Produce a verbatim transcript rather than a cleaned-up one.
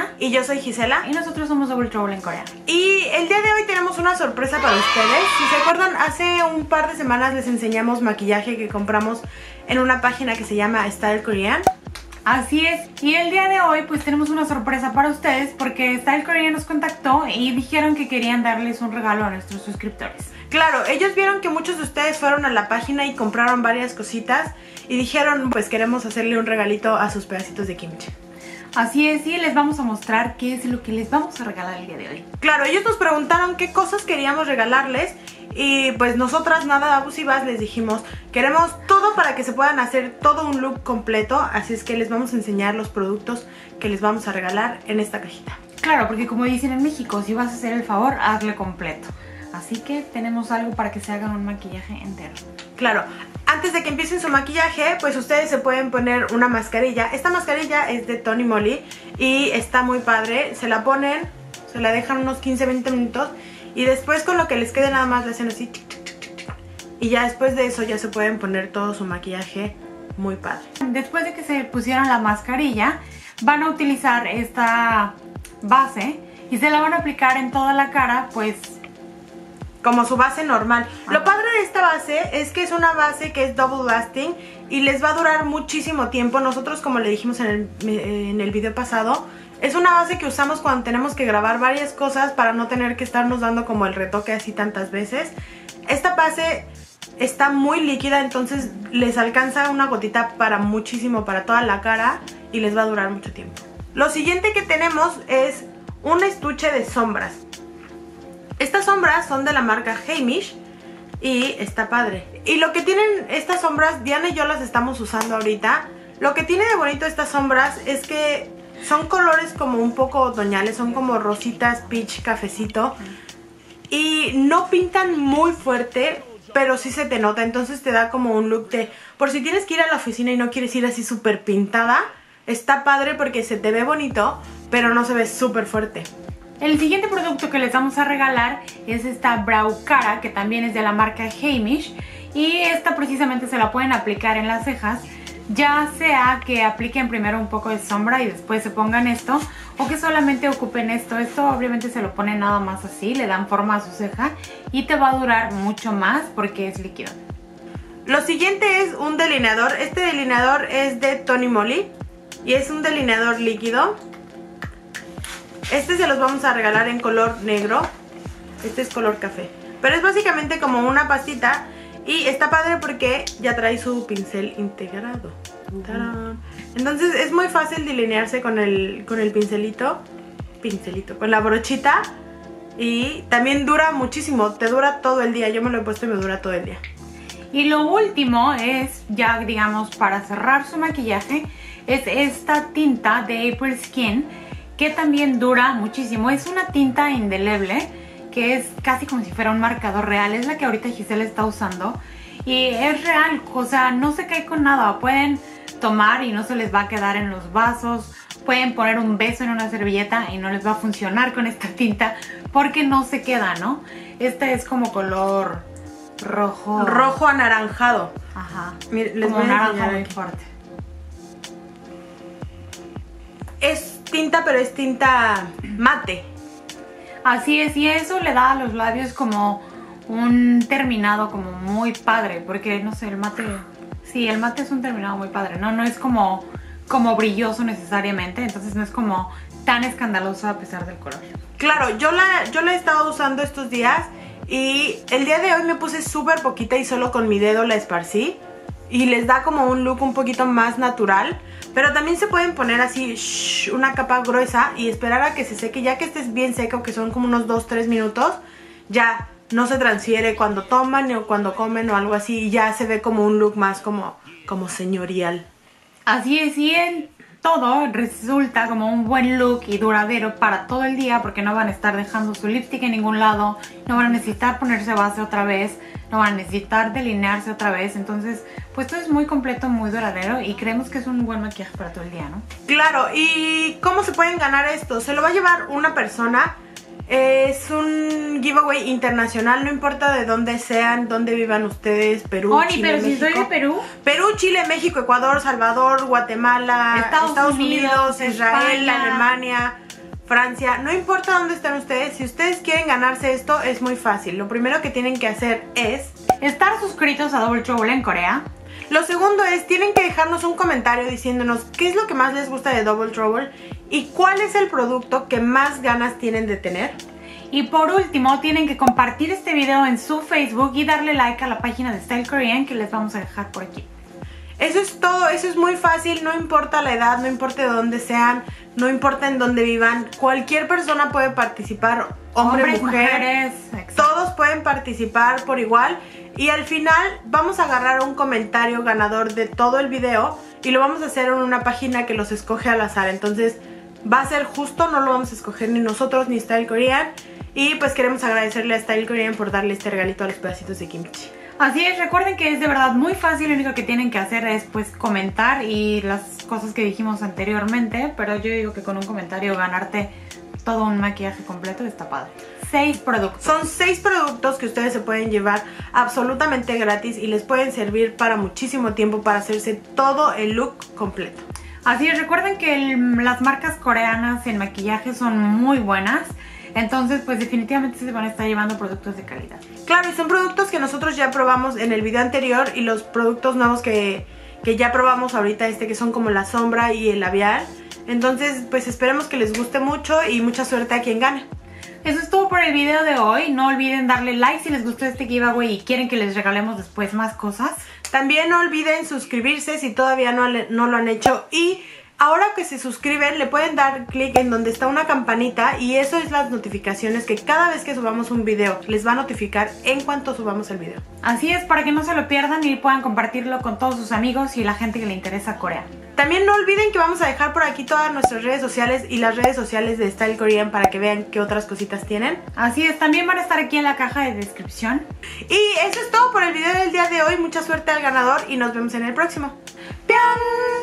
Y yo soy Gisela. Y nosotros somos Double Trouble en Corea. Y el día de hoy tenemos una sorpresa para ustedes. Si se acuerdan, hace un par de semanas les enseñamos maquillaje que compramos en una página que se llama Style Korean. Así es, y el día de hoy pues tenemos una sorpresa para ustedes porque Style Korean nos contactó y dijeron que querían darles un regalo a nuestros suscriptores. Claro, ellos vieron que muchos de ustedes fueron a la página y compraron varias cositas y dijeron pues queremos hacerle un regalito a sus pedacitos de kimchi. Así es, y les vamos a mostrar qué es lo que les vamos a regalar el día de hoy. Claro, ellos nos preguntaron qué cosas queríamos regalarles y pues nosotras nada abusivas les dijimos queremos todo para que se puedan hacer todo un look completo, así es que les vamos a enseñar los productos que les vamos a regalar en esta cajita. Claro, porque como dicen en México, si vas a hacer el favor, hazle completo. Así que tenemos algo para que se hagan un maquillaje entero. Claro, antes de que empiecen su maquillaje, pues ustedes se pueden poner una mascarilla. Esta mascarilla es de Tony Moly y está muy padre. Se la ponen, se la dejan unos quince a veinte minutos y después con lo que les quede nada más le hacen así. Tic, tic, tic, tic, tic. Y ya después de eso ya se pueden poner todo su maquillaje muy padre. Después de que se pusieron la mascarilla, van a utilizar esta base y se la van a aplicar en toda la cara, pues como su base normal. Ajá. Lo padre de esta base es que es una base que es double lasting y les va a durar muchísimo tiempo. Nosotros, como le dijimos en el, en el video pasado, es una base que usamos cuando tenemos que grabar varias cosas para no tener que estarnos dando como el retoque así tantas veces. Esta base está muy líquida, entonces les alcanza una gotita para muchísimo, para toda la cara y les va a durar mucho tiempo. Lo siguiente que tenemos es un estuche de sombras. Estas sombras son de la marca Heimish y está padre. Y lo que tienen estas sombras, Diana y yo las estamos usando ahorita. Lo que tiene de bonito estas sombras es que son colores como un poco otoñales, son como rositas, peach, cafecito. Y no pintan muy fuerte, pero sí se te nota, entonces te da como un look de... Por si tienes que ir a la oficina y no quieres ir así súper pintada, está padre porque se te ve bonito, pero no se ve súper fuerte. El siguiente producto que les vamos a regalar es esta Brow Cara, que también es de la marca Heimish. Y esta precisamente se la pueden aplicar en las cejas, ya sea que apliquen primero un poco de sombra y después se pongan esto, o que solamente ocupen esto. Esto obviamente se lo ponen nada más así, le dan forma a su ceja y te va a durar mucho más porque es líquido. Lo siguiente es un delineador. Este delineador es de Tony Moly y es un delineador líquido. Este se los vamos a regalar en color negro. Este es color café. Pero es básicamente como una pastita. Y está padre porque ya trae su pincel integrado. ¡Tarán! Entonces es muy fácil delinearse con el, con el pincelito. Pincelito, con la brochita. Y también dura muchísimo. Te dura todo el día. Yo me lo he puesto y me dura todo el día. Y lo último es, ya digamos, para cerrar su maquillaje, es esta tinta de April Skin, que también dura muchísimo. Es una tinta indeleble que es casi como si fuera un marcador real. Es la que ahorita Gisela está usando y es real, o sea, no se cae con nada. Pueden tomar y no se les va a quedar en los vasos. Pueden poner un beso en una servilleta y no les va a funcionar con esta tinta porque no se queda, ¿no? Esta es como color rojo. Rojo anaranjado. Ajá. Mire, les como voy a naranja enseñar muy aquí. fuerte. Es tinta, pero es tinta mate. Así es, y eso le da a los labios como un terminado como muy padre, porque no sé, el mate, sí, el mate es un terminado muy padre, no, no es como, como brilloso necesariamente, entonces no es como tan escandaloso a pesar del color. Claro, yo la, yo la he estado usando estos días y el día de hoy me puse súper poquita y solo con mi dedo la esparcí y les da como un look un poquito más natural. Pero también se pueden poner así shh, una capa gruesa y esperar a que se seque. Ya que estés bien seco, que son como unos dos a tres minutos, ya no se transfiere cuando toman o cuando comen o algo así. Y ya se ve como un look más como, como señorial. Así es, y en todo resulta como un buen look y duradero para todo el día, porque no van a estar dejando su lipstick en ningún lado, no van a necesitar ponerse base otra vez, no van a necesitar delinearse otra vez. Entonces pues todo es muy completo, muy duradero y creemos que es un buen maquillaje para todo el día, ¿no? Claro, ¿y cómo se pueden ganar esto? Se lo va a llevar una persona. Es un giveaway internacional, no importa de dónde sean, dónde vivan ustedes, Perú, Oni, Chile, pero México. si soy de Perú. Perú, Chile, México, Ecuador, Salvador, Guatemala, Estados Estados Unidos, Unidos, Israel, España. Alemania, Francia, no importa dónde estén ustedes, si ustedes quieren ganarse esto es muy fácil. Lo primero que tienen que hacer es estar suscritos a Double Trouble en Corea. Lo segundo es, tienen que dejarnos un comentario diciéndonos qué es lo que más les gusta de Double Trouble y cuál es el producto que más ganas tienen de tener. Y por último, tienen que compartir este video en su Facebook y darle like a la página de Style Korean que les vamos a dejar por aquí. Eso es todo, eso es muy fácil, no importa la edad, no importa de dónde sean, no importa en dónde vivan, cualquier persona puede participar, hombre, Hombres, mujer, mujeres, exacto. Todos pueden participar por igual y al final vamos a agarrar un comentario ganador de todo el video y lo vamos a hacer en una página que los escoge al azar, entonces va a ser justo, no lo vamos a escoger ni nosotros ni Style Korean y pues queremos agradecerle a Style Korean por darle este regalito a los pedacitos de kimchi. Así es, recuerden que es de verdad muy fácil, lo único que tienen que hacer es pues comentar y las cosas que dijimos anteriormente, pero yo digo que con un comentario ganarte todo un maquillaje completo está padre. Seis productos. Son seis productos que ustedes se pueden llevar absolutamente gratis y les pueden servir para muchísimo tiempo para hacerse todo el look completo. Así es, recuerden que el, las marcas coreanas en maquillaje son muy buenas. Entonces, pues definitivamente se van a estar llevando productos de calidad. Claro, y son productos que nosotros ya probamos en el video anterior y los productos nuevos que, que ya probamos ahorita, este que son como la sombra y el labial. Entonces, pues esperemos que les guste mucho y mucha suerte a quien gane. Eso es todo por el video de hoy. No olviden darle like si les gustó este giveaway y quieren que les regalemos después más cosas. También no olviden suscribirse si todavía no, no lo han hecho y... ahora que se suscriben le pueden dar clic en donde está una campanita y eso es las notificaciones que cada vez que subamos un video les va a notificar en cuanto subamos el video. Así es, para que no se lo pierdan y puedan compartirlo con todos sus amigos y la gente que le interesa Corea. También no olviden que vamos a dejar por aquí todas nuestras redes sociales y las redes sociales de Style Korean para que vean qué otras cositas tienen. Así es, también van a estar aquí en la caja de descripción. Y eso es todo por el video del día de hoy. Mucha suerte al ganador y nos vemos en el próximo. ¡Pian!